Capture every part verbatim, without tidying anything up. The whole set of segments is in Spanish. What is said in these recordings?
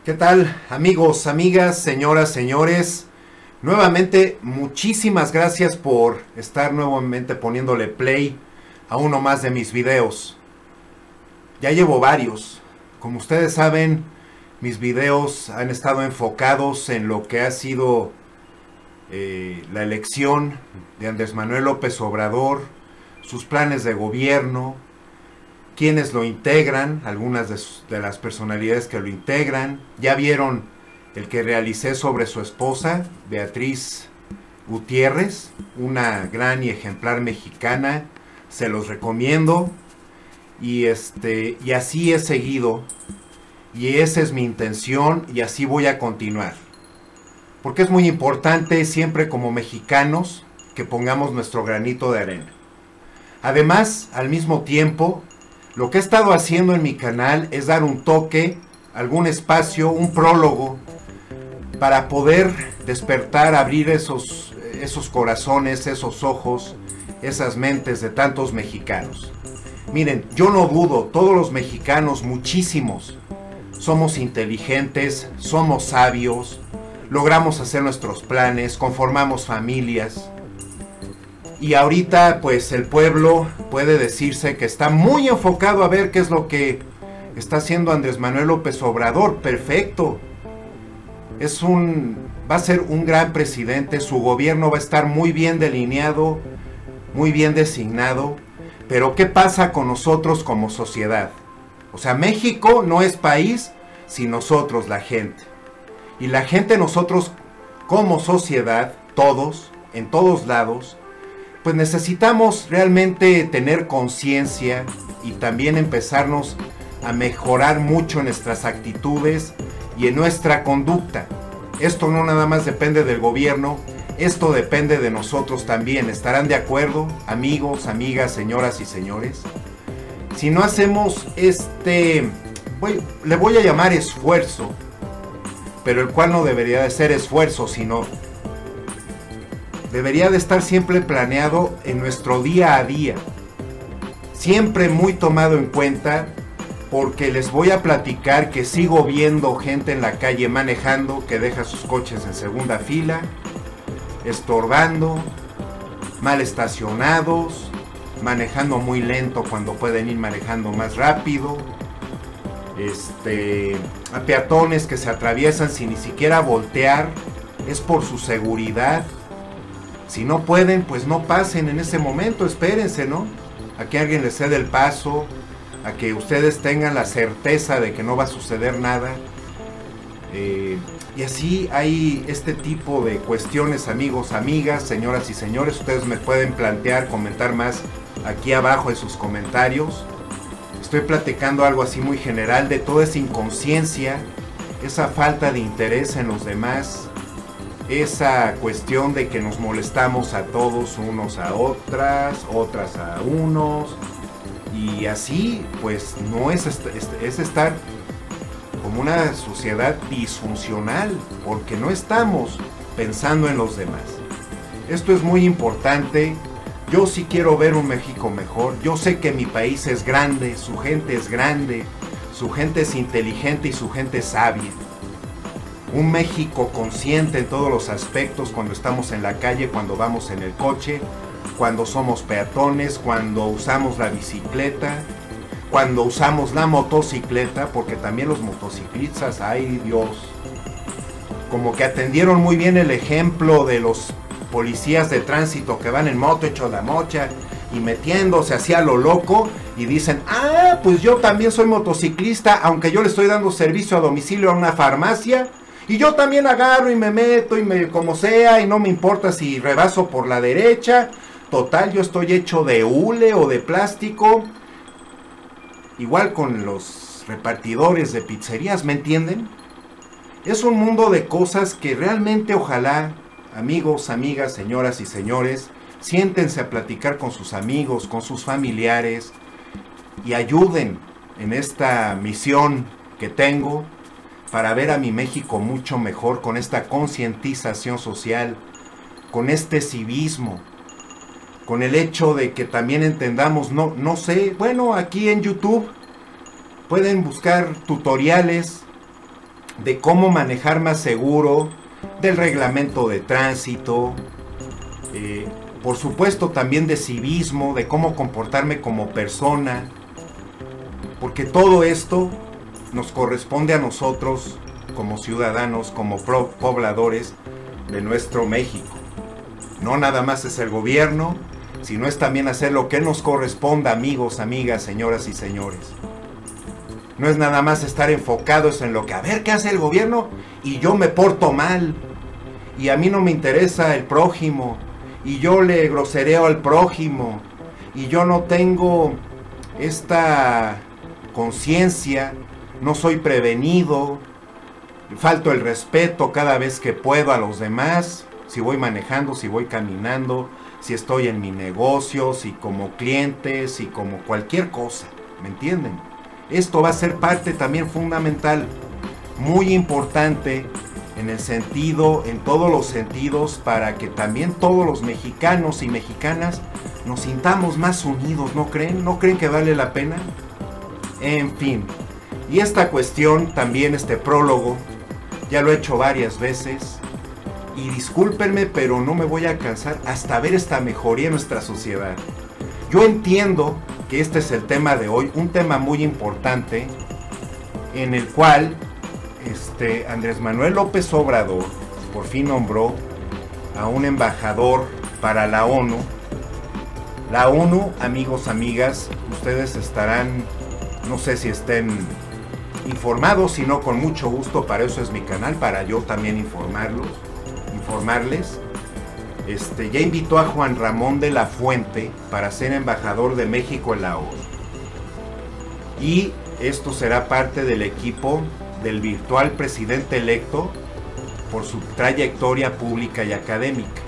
¿Qué tal, amigos, amigas, señoras, señores? Nuevamente, muchísimas gracias por estar nuevamente poniéndole play a uno más de mis videos. Ya llevo varios. Como ustedes saben, mis videos han estado enfocados en lo que ha sido eh, la elección de Andrés Manuel López Obrador, sus planes de gobierno, quienes lo integran, algunas de, sus, de las personalidades que lo integran. Ya vieron el que realicé sobre su esposa, Beatriz Gutiérrez, una gran y ejemplar mexicana, se los recomiendo. Y, este, y así he seguido, y esa es mi intención, y así voy a continuar. Porque es muy importante siempre como mexicanos que pongamos nuestro granito de arena. Además, al mismo tiempo, lo que he estado haciendo en mi canal es dar un toque, algún espacio, un prólogo, para poder despertar, abrir esos, esos corazones, esos ojos, esas mentes de tantos mexicanos. Miren, yo no dudo, todos los mexicanos, muchísimos, somos inteligentes, somos sabios, logramos hacer nuestros planes, conformamos familias. Y ahorita pues el pueblo puede decirse que está muy enfocado a ver qué es lo que está haciendo Andrés Manuel López Obrador. Perfecto. Es un, va a ser un gran presidente, su gobierno va a estar muy bien delineado, muy bien designado. Pero ¿qué pasa con nosotros como sociedad? O sea, México no es país sin nosotros, la gente. Y la gente, nosotros como sociedad, todos, en todos lados, pues necesitamos realmente tener conciencia y también empezarnos a mejorar mucho en nuestras actitudes y en nuestra conducta. Esto no nada más depende del gobierno, esto depende de nosotros también. ¿Estarán de acuerdo, amigos, amigas, señoras y señores? Si no hacemos este, voy, le voy a llamar esfuerzo, pero el cual no debería de ser esfuerzo, sino debería de estar siempre planeado en nuestro día a día, siempre muy tomado en cuenta, porque les voy a platicar que sigo viendo gente en la calle manejando que deja sus coches en segunda fila, estorbando, mal estacionados, manejando muy lento cuando pueden ir manejando más rápido, este, a peatones que se atraviesan sin ni siquiera voltear, es por su seguridad. Si no pueden, pues no pasen en ese momento, espérense, ¿no? A que alguien les ceda el paso, a que ustedes tengan la certeza de que no va a suceder nada. Eh, y así hay este tipo de cuestiones, amigos, amigas, señoras y señores. Ustedes me pueden plantear, comentar más aquí abajo en sus comentarios. Estoy platicando algo así muy general de toda esa inconsciencia, esa falta de interés en los demás, esa cuestión de que nos molestamos a todos, unos a otras, otras a unos, y así pues no es, es estar como una sociedad disfuncional, porque no estamos pensando en los demás. Esto es muy importante. Yo sí quiero ver un México mejor. Yo sé que mi país es grande, su gente es grande, su gente es inteligente y su gente es sabia. Un México consciente en todos los aspectos, cuando estamos en la calle, cuando vamos en el coche, cuando somos peatones, cuando usamos la bicicleta, cuando usamos la motocicleta, porque también los motociclistas, ay Dios, como que atendieron muy bien el ejemplo de los policías de tránsito que van en moto hecho la mocha y metiéndose hacia lo loco y dicen, ah, pues yo también soy motociclista, aunque yo le estoy dando servicio a domicilio a una farmacia. Y yo también agarro y me meto y me como sea y no me importa si rebaso por la derecha. Total, yo estoy hecho de hule o de plástico. Igual con los repartidores de pizzerías, ¿me entienden? Es un mundo de cosas que realmente ojalá, amigos, amigas, señoras y señores, siéntense a platicar con sus amigos, con sus familiares y ayuden en esta misión que tengo, para ver a mi México mucho mejor, con esta concientización social, con este civismo, con el hecho de que también entendamos, no, no sé, bueno, aquí en YouTube pueden buscar tutoriales de cómo manejar más seguro, del reglamento de tránsito, eh, por supuesto también de civismo, de cómo comportarme como persona, porque todo esto nos corresponde a nosotros como ciudadanos, como pobladores de nuestro México. No nada más es el gobierno, sino es también hacer lo que nos corresponda, amigos, amigas, señoras y señores. No es nada más estar enfocados en lo que, a ver qué hace el gobierno y yo me porto mal. Y a mí no me interesa el prójimo. Y yo le grosereo al prójimo. Y yo no tengo esta conciencia. No soy prevenido. Falto el respeto cada vez que puedo a los demás. Si voy manejando, si voy caminando, si estoy en mi negocio, si como cliente, si como cualquier cosa. ¿Me entienden? Esto va a ser parte también fundamental, muy importante en el sentido, en todos los sentidos, para que también todos los mexicanos y mexicanas nos sintamos más unidos, ¿no creen? ¿No creen que vale la pena? En fin, y esta cuestión, también este prólogo, ya lo he hecho varias veces, y discúlpenme, pero no me voy a cansar hasta ver esta mejoría en nuestra sociedad. Yo entiendo que este es el tema de hoy, un tema muy importante, en el cual este, Andrés Manuel López Obrador por fin nombró a un embajador para la ONU. La ONU, amigos, amigas, ustedes estarán, no sé si estén informados, si no, con mucho gusto, para eso es mi canal, para yo también informarlos, informarles. Este, ya invitó a Juan Ramón de la Fuente para ser embajador de México en la ONU. Y esto será parte del equipo del virtual presidente electo por su trayectoria pública y académica.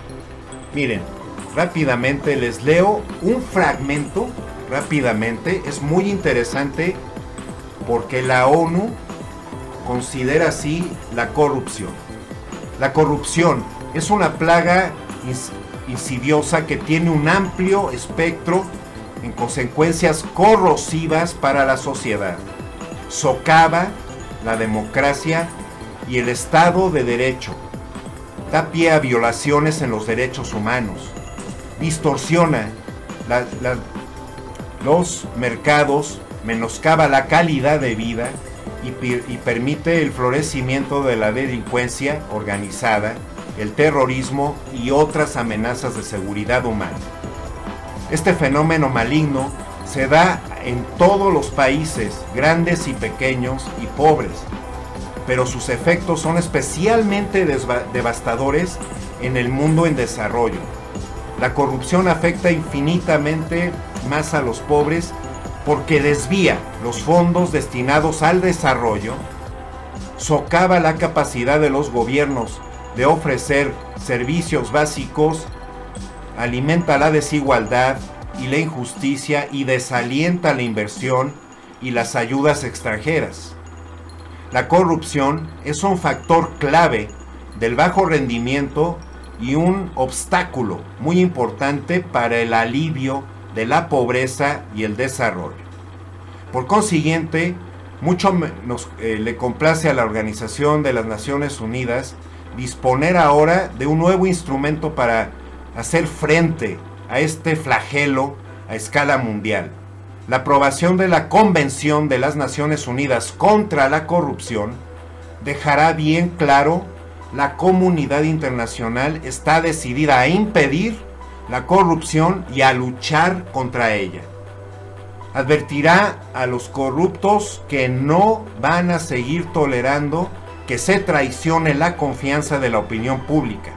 Miren, rápidamente les leo un fragmento, rápidamente, es muy interesante porque la ONU considera así la corrupción. La corrupción es una plaga insidiosa que tiene un amplio espectro en consecuencias corrosivas para la sociedad. Socava la democracia y el Estado de Derecho. Da pie a violaciones en los derechos humanos. Distorsiona la, la, los mercados, menoscaba la calidad de vida y, y permite el florecimiento de la delincuencia organizada, el terrorismo y otras amenazas de seguridad humana. Este fenómeno maligno se da en todos los países, grandes y pequeños y pobres, pero sus efectos son especialmente devastadores en el mundo en desarrollo. La corrupción afecta infinitamente más a los pobres porque desvía los fondos destinados al desarrollo, socava la capacidad de los gobiernos de ofrecer servicios básicos, alimenta la desigualdad y la injusticia y desalienta la inversión y las ayudas extranjeras. La corrupción es un factor clave del bajo rendimiento y un obstáculo muy importante para el alivio de la pobreza y el desarrollo. Por consiguiente, mucho nos, eh, le complace a la Organización de las Naciones Unidas disponer ahora de un nuevo instrumento para hacer frente a este flagelo a escala mundial. La aprobación de la Convención de las Naciones Unidas contra la Corrupción dejará bien claro: la comunidad internacional está decidida a impedir la corrupción y a luchar contra ella. Advertirá a los corruptos que no van a seguir tolerando que se traicione la confianza de la opinión pública,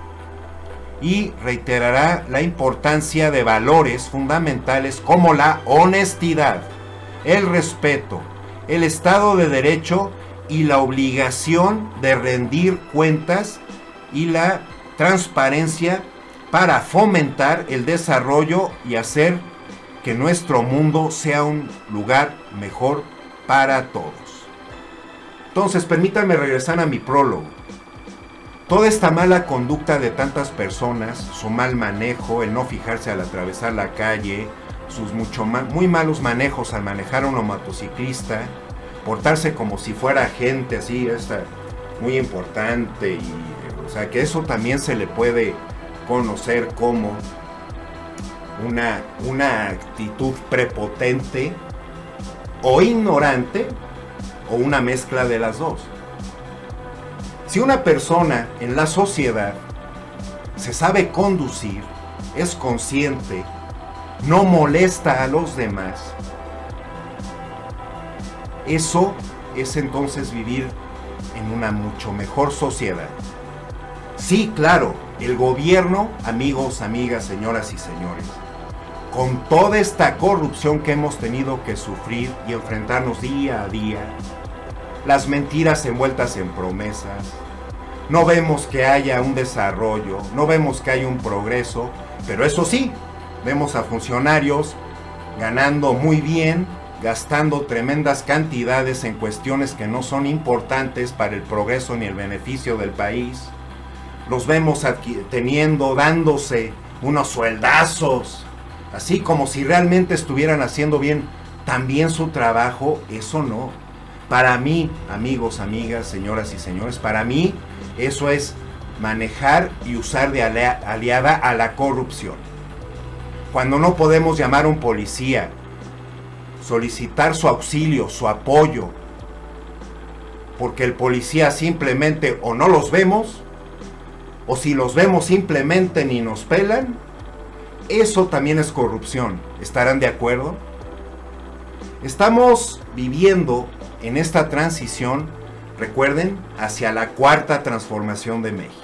y reiterará la importancia de valores fundamentales como la honestidad, el respeto, el Estado de Derecho y la obligación de rendir cuentas y la transparencia para fomentar el desarrollo y hacer que nuestro mundo sea un lugar mejor para todos. Entonces, permítanme regresar a mi prólogo. Toda esta mala conducta de tantas personas, su mal manejo, el no fijarse al atravesar la calle, sus mucho ma- muy malos manejos al manejar a un motociclista, portarse como si fuera gente así, esta, muy importante, y, o sea, que eso también se le puede conocer como una, una actitud prepotente o ignorante, o una mezcla de las dos. Si una persona en la sociedad se sabe conducir, es consciente, no molesta a los demás, eso es entonces vivir en una mucho mejor sociedad. Sí, claro, el gobierno, amigos, amigas, señoras y señores, con toda esta corrupción que hemos tenido que sufrir y enfrentarnos día a día, las mentiras envueltas en promesas, no vemos que haya un desarrollo, no vemos que haya un progreso, pero eso sí, vemos a funcionarios ganando muy bien, gastando tremendas cantidades en cuestiones que no son importantes para el progreso ni el beneficio del país. Los vemos teniendo, dándose unos sueldazos, así como si realmente estuvieran haciendo bien también su trabajo. Eso no. Para mí, amigos, amigas, señoras y señores, para mí eso es manejar y usar de aliada a la corrupción. Cuando no podemos llamar a un policía, solicitar su auxilio, su apoyo, porque el policía simplemente o no los vemos, o si los vemos simplemente ni nos pelan, eso también es corrupción. ¿Estarán de acuerdo? Estamos viviendo en esta transición, recuerden, hacia la cuarta transformación de México.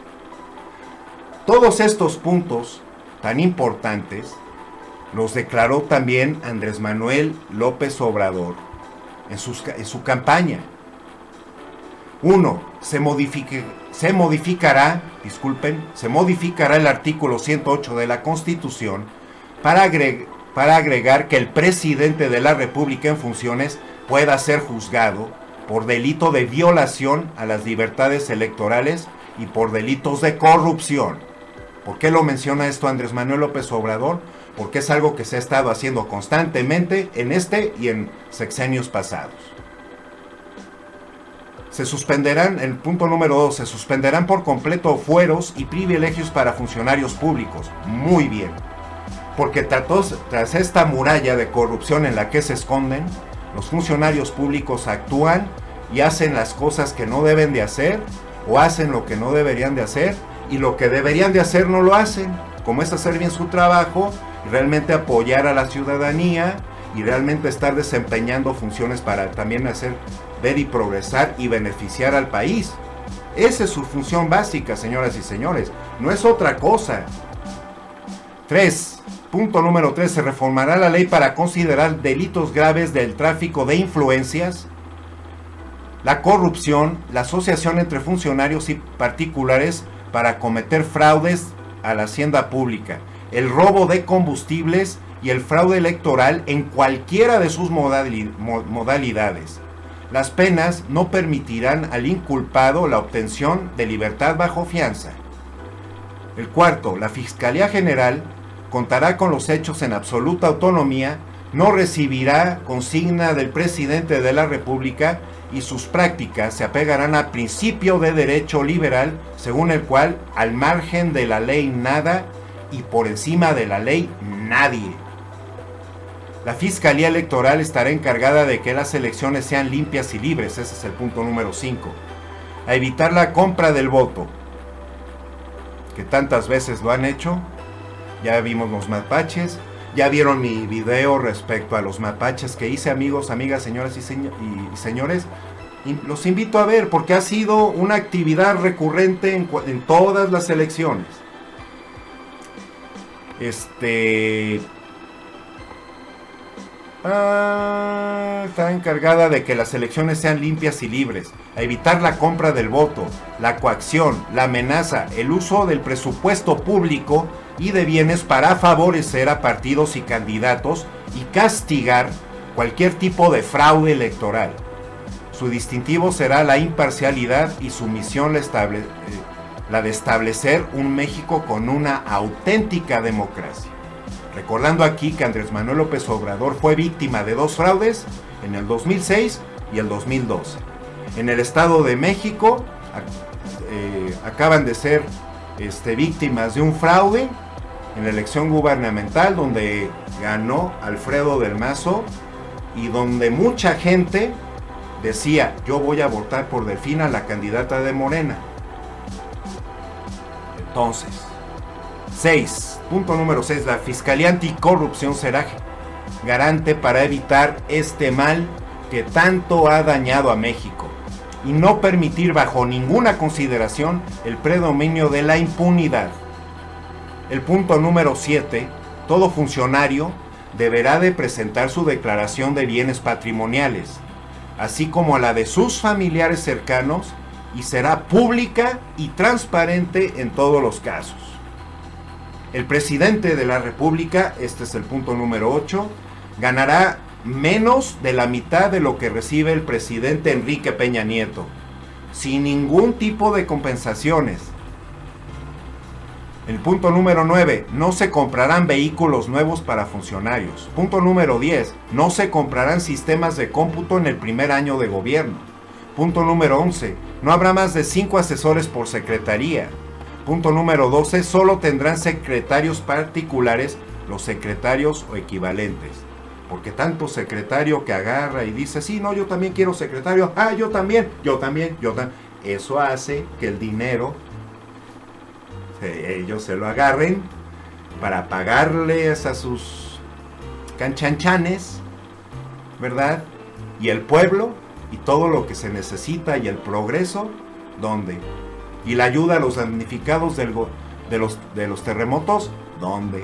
Todos estos puntos tan importantes los declaró también Andrés Manuel López Obrador en, sus, en su campaña. Uno, se, modifique, se modificará, disculpen, se modificará el artículo ciento ocho de la Constitución para, agregar, para agregar que el presidente de la República en funciones pueda ser juzgado por delito de violación a las libertades electorales y por delitos de corrupción. ¿Por qué lo menciona esto Andrés Manuel López Obrador? Porque es algo que se ha estado haciendo constantemente en este y en sexenios pasados. Se suspenderán, el punto número dos, se suspenderán por completo fueros y privilegios para funcionarios públicos. Muy bien. Porque tras, tras esta muralla de corrupción en la que se esconden, los funcionarios públicos actúan y hacen las cosas que no deben de hacer, o hacen lo que no deberían de hacer, y lo que deberían de hacer no lo hacen, como es hacer bien su trabajo, y realmente apoyar a la ciudadanía, y realmente estar desempeñando funciones para también hacer ver y progresar y beneficiar al país. Esa es su función básica, señoras y señores, no es otra cosa. tres. Punto número tres. Se reformará la ley para considerar delitos graves del tráfico de influencias, la corrupción, la asociación entre funcionarios y particulares para cometer fraudes a la hacienda pública, el robo de combustibles y el fraude electoral en cualquiera de sus modalidades. Las penas no permitirán al inculpado la obtención de libertad bajo fianza. El cuarto, la Fiscalía General contará con los hechos en absoluta autonomía, no recibirá consigna del presidente de la República y sus prácticas se apegarán al principio de derecho liberal, según el cual al margen de la ley nada y por encima de la ley nadie. La Fiscalía Electoral estará encargada de que las elecciones sean limpias y libres, ese es el punto número cinco. A evitar la compra del voto, que tantas veces lo han hecho. Ya vimos los mapaches, ya vieron mi video respecto a los mapaches que hice, amigos, amigas, señoras y, seño y señores. Y los invito a ver porque ha sido una actividad recurrente en, en todas las elecciones. Este... Ah, está encargada de que las elecciones sean limpias y libres, a evitar la compra del voto, la coacción, la amenaza, el uso del presupuesto público y de bienes para favorecer a partidos y candidatos y castigar cualquier tipo de fraude electoral. Su distintivo será la imparcialidad y su misión la, estable, eh, la de establecer un México con una auténtica democracia. Recordando aquí que Andrés Manuel López Obrador fue víctima de dos fraudes, en el dos mil seis y el dos mil doce. En el Estado de México eh, acaban de ser este, víctimas de un fraude en la elección gubernamental donde ganó Alfredo del Mazo y donde mucha gente decía: yo voy a votar por Delfina, la candidata de Morena. Entonces, seis, punto número seis, la Fiscalía Anticorrupción será garante para evitar este mal que tanto ha dañado a México y no permitir bajo ninguna consideración el predominio de la impunidad. El punto número siete, todo funcionario deberá de presentar su declaración de bienes patrimoniales, así como la de sus familiares cercanos, y será pública y transparente en todos los casos. El presidente de la República, este es el punto número ocho, ganará menos de la mitad de lo que recibe el presidente Enrique Peña Nieto, sin ningún tipo de compensaciones. El punto número nueve, no se comprarán vehículos nuevos para funcionarios. Punto número diez, no se comprarán sistemas de cómputo en el primer año de gobierno. Punto número once, no habrá más de cinco asesores por secretaría. Punto número doce, solo tendrán secretarios particulares los secretarios o equivalentes. Porque tanto secretario que agarra y dice: sí, no, yo también quiero secretario, ah, yo también, yo también, yo también. Eso hace que el dinero ellos se lo agarren para pagarles a sus canchanchanes, ¿verdad? Y el pueblo y todo lo que se necesita y el progreso, ¿dónde? Y la ayuda a los damnificados del go de, los, de los terremotos, ¿dónde?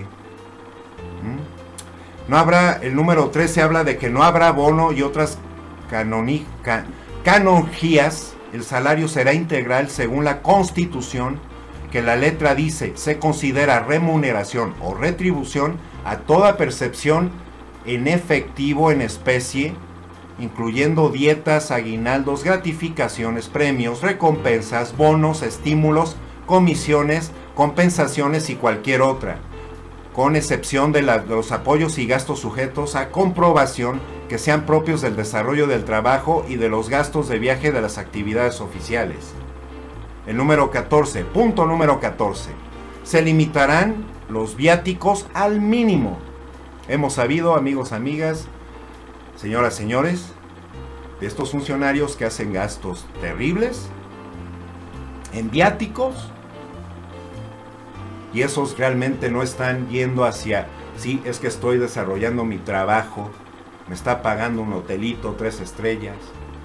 ¿Mm? No habrá, el número trece habla de que no habrá bono y otras canoni, can, canonjías. El salario será integral según la Constitución, que la letra dice: se considera remuneración o retribución a toda percepción en efectivo en especie, incluyendo dietas, aguinaldos, gratificaciones, premios, recompensas, bonos, estímulos, comisiones, compensaciones y cualquier otra, con excepción de, la, de los apoyos y gastos sujetos a comprobación que sean propios del desarrollo del trabajo y de los gastos de viaje de las actividades oficiales. El número catorce, punto número catorce, se limitarán los viáticos al mínimo. Hemos sabido, amigos, amigas, señoras, señores, de estos funcionarios que hacen gastos terribles en viáticos, y esos realmente no están yendo hacia: sí, es que estoy desarrollando mi trabajo, me está pagando un hotelito, tres estrellas.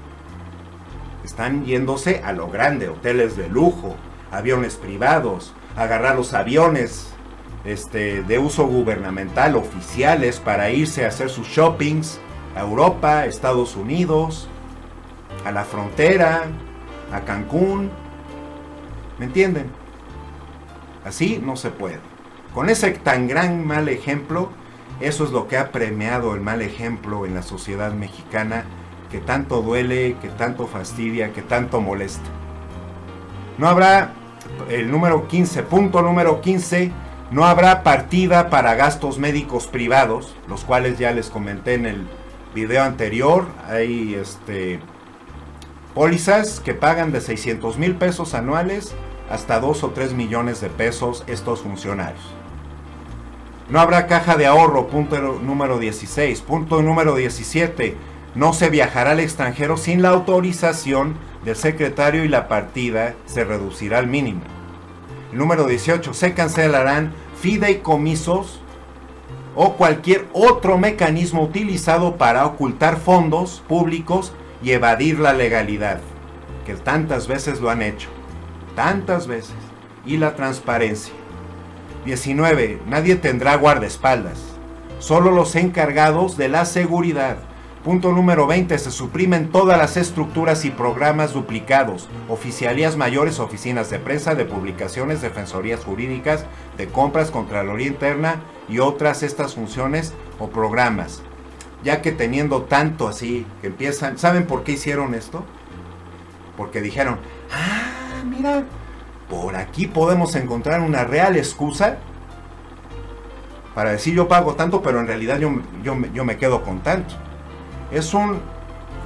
Están yéndose a lo grande, hoteles de lujo, aviones privados, agarrar los aviones este, de uso gubernamental, oficiales, para irse a hacer sus shoppings a Europa, Estados Unidos, a la frontera, a Cancún. ¿Me entienden? Así no se puede. Con ese tan gran mal ejemplo, eso es lo que ha premiado el mal ejemplo en la sociedad mexicana, que tanto duele, que tanto fastidia, que tanto molesta. No habrá, el número quince, punto número quince, no habrá partida para gastos médicos privados, los cuales ya les comenté en el video anterior. Hay este, pólizas que pagan de seiscientos mil pesos anuales hasta dos o tres millones de pesos estos funcionarios. No habrá caja de ahorro, punto número dieciséis. Punto número diecisiete, no se viajará al extranjero sin la autorización del secretario y la partida se reducirá al mínimo. El número dieciocho, se cancelarán fideicomisos o cualquier otro mecanismo utilizado para ocultar fondos públicos y evadir la legalidad, que tantas veces lo han hecho, tantas veces, y la transparencia. diecinueve, nadie tendrá guardaespaldas, solo los encargados de la seguridad. Punto número veinte, se suprimen todas las estructuras y programas duplicados, oficialías mayores, oficinas de prensa, de publicaciones, defensorías jurídicas, de compras, contraloría interna y otras estas funciones o programas, ya que teniendo tanto así, que empiezan, ¿saben por qué hicieron esto? Porque dijeron: ah, mira, por aquí podemos encontrar una real excusa para decir yo pago tanto, pero en realidad yo, yo, yo me quedo con tanto. Es un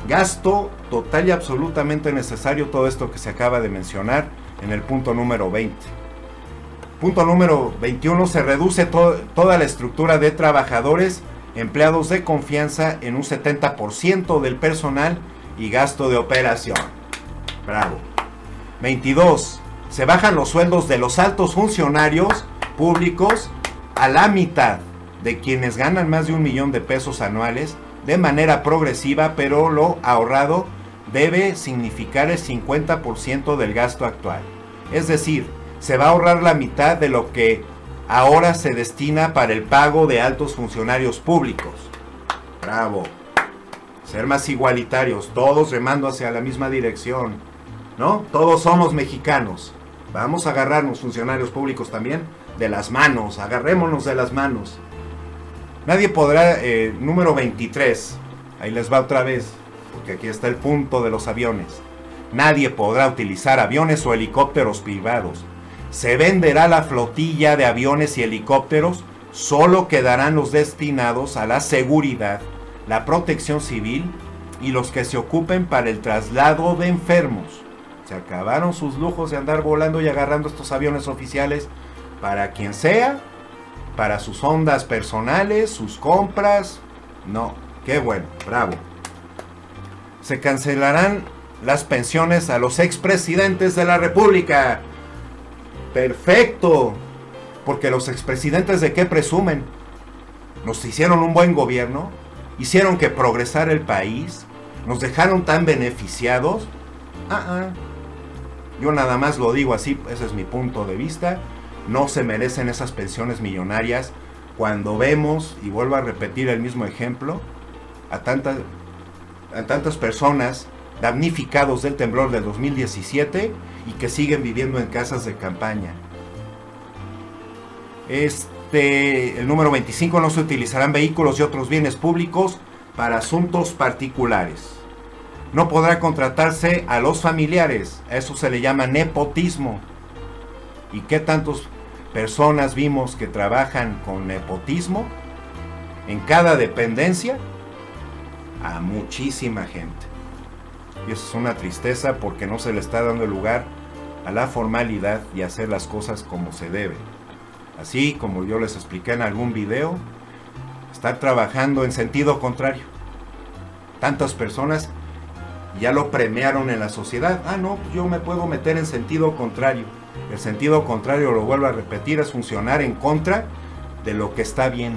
Gasto total y absolutamente necesario, todo esto que se acaba de mencionar en el punto número veinte. Punto número veintiuno, se reduce to toda la estructura de trabajadores, empleados de confianza en un setenta por ciento del personal y gasto de operación. Bravo. veintidós. Se bajan los sueldos de los altos funcionarios públicos a la mitad de quienes ganan más de un millón de pesos anuales de manera progresiva, pero lo ahorrado debe significar el cincuenta por ciento del gasto actual. Es decir, se va a ahorrar la mitad de lo que ahora se destina para el pago de altos funcionarios públicos. Bravo. Ser más igualitarios, todos remando hacia la misma dirección, ¿no? Todos somos mexicanos. Vamos a agarrarnos, funcionarios públicos también, de las manos. Agarrémonos de las manos. Nadie podrá, eh, número veintitrés, ahí les va otra vez, porque aquí está el punto de los aviones. Nadie podrá utilizar aviones o helicópteros privados. Se venderá la flotilla de aviones y helicópteros, solo quedarán los destinados a la seguridad, la protección civil y los que se ocupen para el traslado de enfermos. Se acabaron sus lujos de andar volando y agarrando estos aviones oficiales para quien sea, para sus ondas personales, sus compras. No, qué bueno, bravo. Se cancelarán las pensiones a los expresidentes de la República. Perfecto, porque los expresidentes, ¿de qué presumen? Nos hicieron un buen gobierno, hicieron que progresara el país, nos dejaron tan beneficiados. Ah, ah. Yo nada más lo digo así, ese es mi punto de vista. No se merecen esas pensiones millonarias cuando vemos, y vuelvo a repetir el mismo ejemplo, a tantas, a tantas personas damnificados del temblor del dos mil diecisiete y que siguen viviendo en casas de campaña. Este, el número veinticinco, no se utilizarán vehículos y otros bienes públicos para asuntos particulares. No podrá contratarse a los familiares, a eso se le llama nepotismo. ¿Y qué tantas personas vimos que trabajan con nepotismo en cada dependencia? A muchísima gente. Y eso es una tristeza porque no se le está dando lugar a la formalidad y a hacer las cosas como se debe. Así como yo les expliqué en algún video, estar trabajando en sentido contrario. Tantas personas ya lo premiaron en la sociedad. Ah, no, pues yo me puedo meter en sentido contrario. El sentido contrario, lo vuelvo a repetir, es funcionar en contra de lo que está bien.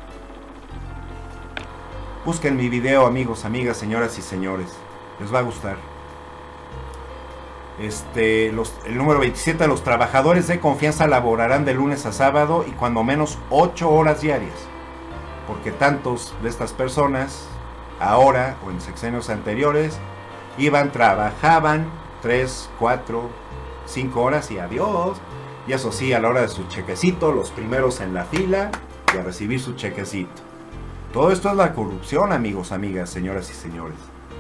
Busquen mi video, amigos, amigas, señoras y señores. Les va a gustar. Este, los, el número veintisiete, los trabajadores de confianza laborarán de lunes a sábado y cuando menos ocho horas diarias. Porque tantos de estas personas, ahora o en sexenios anteriores, iban, trabajaban tres, cuatro, cinco horas y adiós. Y eso sí, a la hora de su chequecito, los primeros en la fila y a recibir su chequecito. Todo esto es la corrupción, amigos, amigas, señoras y señores.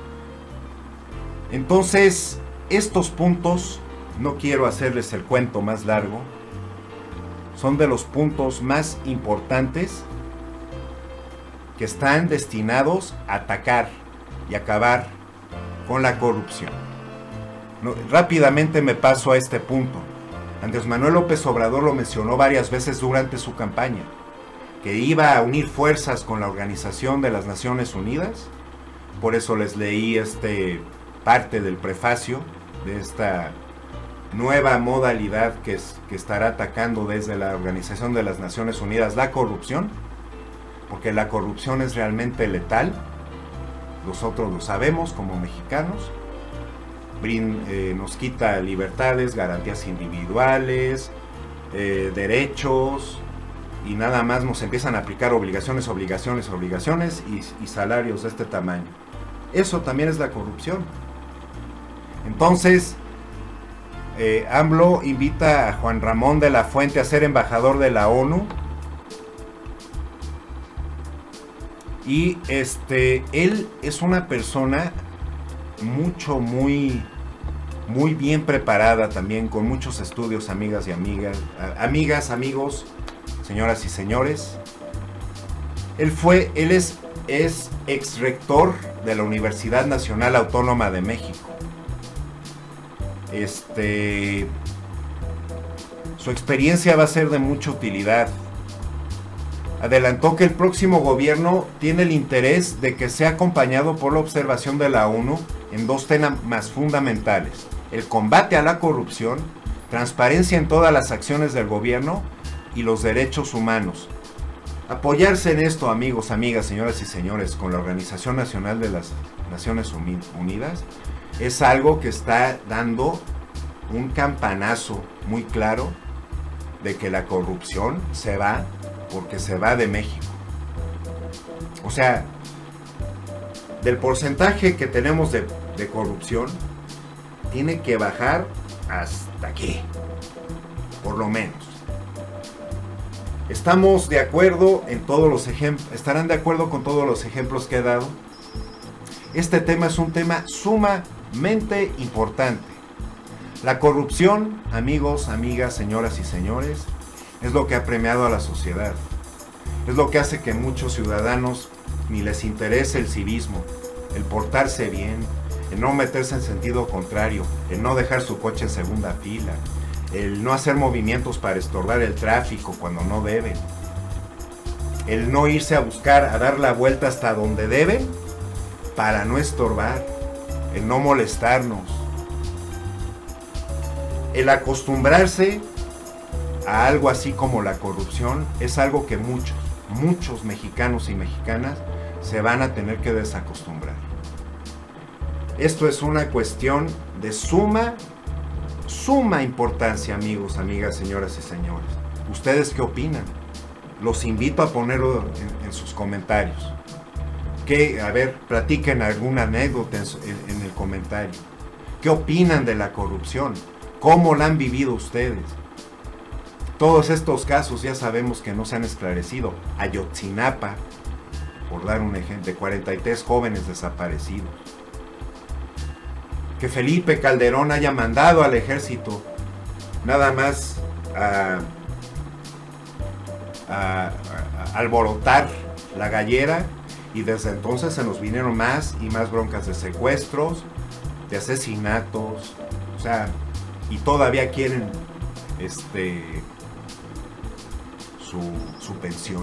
Entonces, estos puntos, no quiero hacerles el cuento más largo, son de los puntos más importantes que están destinados a atacar y acabar con la corrupción. No, rápidamente me paso a este punto. Andrés Manuel López Obrador lo mencionó varias veces durante su campaña, que iba a unir fuerzas con la Organización de las Naciones Unidas. Por eso les leí este parte del prefacio de esta nueva modalidad que, es, que estará atacando desde la Organización de las Naciones Unidas la corrupción, porque la corrupción es realmente letal. Nosotros lo sabemos como mexicanos. Brin, eh, nos quita libertades, garantías individuales, eh, derechos, y nada más nos empiezan a aplicar obligaciones, obligaciones, obligaciones y, y salarios de este tamaño. Eso también es la corrupción. Entonces, eh, AMLO invita a Juan Ramón de la Fuente a ser embajador de la ONU. Y este, él es una persona mucho, muy, muy bien preparada también, con muchos estudios, amigas y amigas, amigas, amigos, señoras y señores. Él fue, él es es ex rector de la Universidad Nacional Autónoma de México. Este, su experiencia va a ser de mucha utilidad. Adelantó que el próximo gobierno tiene el interés de que sea acompañado por la observación de la ONU en dos temas fundamentales: el combate a la corrupción, transparencia en todas las acciones del gobierno y los derechos humanos. Apoyarse en esto, amigos, amigas, señoras y señores, con la Organización Nacional de las Naciones Unidas, es algo que está dando un campanazo muy claro de que la corrupción se va, porque se va de México. O sea, del porcentaje que tenemos de, de corrupción, tiene que bajar hasta aquí, por lo menos. Estamos de acuerdo en todos los ejemplos, estarán de acuerdo con todos los ejemplos que he dado. Este tema es un tema sumamente importante. La corrupción, amigos, amigas, señoras y señores, es lo que ha premiado a la sociedad. Es lo que hace que muchos ciudadanos ni les interese el civismo, el portarse bien, el no meterse en sentido contrario, el no dejar su coche en segunda fila, el no hacer movimientos para estorbar el tráfico cuando no deben, el no irse a buscar, a dar la vuelta hasta donde deben para no estorbar, el no molestarnos, el acostumbrarse a algo así como la corrupción. Es algo que muchos, muchos mexicanos y mexicanas se van a tener que desacostumbrar. Esto es una cuestión de suma Suma importancia, amigos, amigas, señoras y señores. ¿Ustedes qué opinan? Los invito a ponerlo en, en sus comentarios. Que, a ver, platiquen alguna anécdota en, en, en el comentario. ¿Qué opinan de la corrupción? ¿Cómo la han vivido ustedes? Todos estos casos ya sabemos que no se han esclarecido. Ayotzinapa, por dar un ejemplo, de cuarenta y tres jóvenes desaparecidos. Que Felipe Calderón haya mandado al ejército nada más a, a, a, a alborotar la gallera, y desde entonces se nos vinieron más y más broncas de secuestros, de asesinatos, o sea, y todavía quieren este su, su pensión.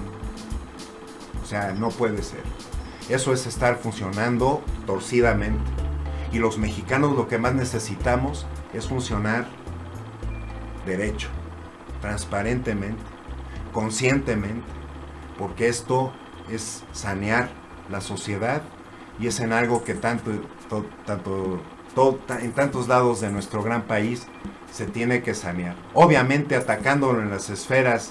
O sea, no puede ser. Eso es estar funcionando torcidamente. Y los mexicanos lo que más necesitamos es funcionar derecho, transparentemente, conscientemente, porque esto es sanear la sociedad y es en algo que tanto, to, tanto to, en tantos lados de nuestro gran país se tiene que sanear. Obviamente atacándolo en las esferas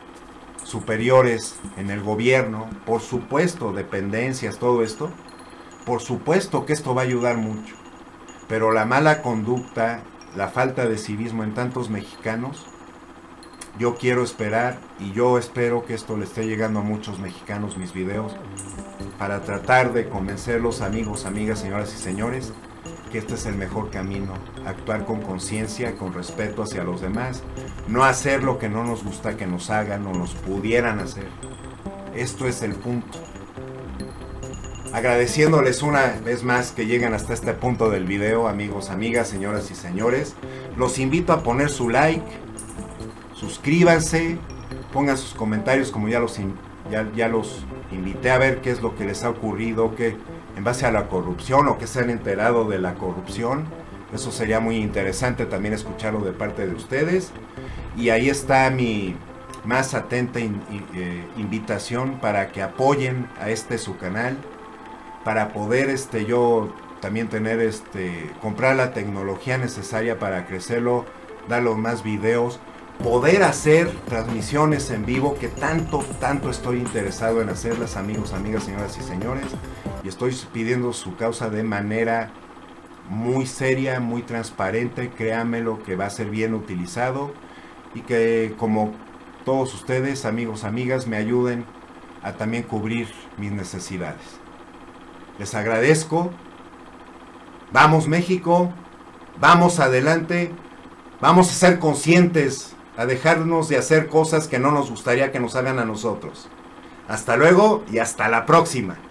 superiores, en el gobierno, por supuesto, dependencias, todo esto. Por supuesto que esto va a ayudar mucho, pero la mala conducta, la falta de civismo en tantos mexicanos, yo quiero esperar, y yo espero que esto le esté llegando a muchos mexicanos, mis videos, para tratar de convencerlos, amigos, amigas, señoras y señores, que este es el mejor camino: actuar con conciencia, con respeto hacia los demás, no hacer lo que no nos gusta que nos hagan o nos pudieran hacer. Esto es el punto. Agradeciéndoles una vez más que llegan hasta este punto del video, amigos, amigas, señoras y señores. Los invito a poner su like, suscríbanse, pongan sus comentarios, como ya los, ya, ya los invité a ver qué es lo que les ha ocurrido, que en base a la corrupción, o que se han enterado de la corrupción. Eso sería muy interesante también escucharlo de parte de ustedes. Y ahí está mi más atenta in, eh, invitación para que apoyen a este su canal, para poder este yo también tener este comprar la tecnología necesaria para crecerlo, darle más videos, poder hacer transmisiones en vivo, que tanto tanto estoy interesado en hacerlas, amigos, amigas, señoras y señores, y estoy pidiendo su causa de manera muy seria, muy transparente. Créanmelo que va a ser bien utilizado, y que como todos ustedes, amigos, amigas, me ayuden a también cubrir mis necesidades. Les agradezco. Vamos México, vamos adelante, vamos a ser conscientes, a dejarnos de hacer cosas que no nos gustaría que nos hagan a nosotros. Hasta luego y hasta la próxima.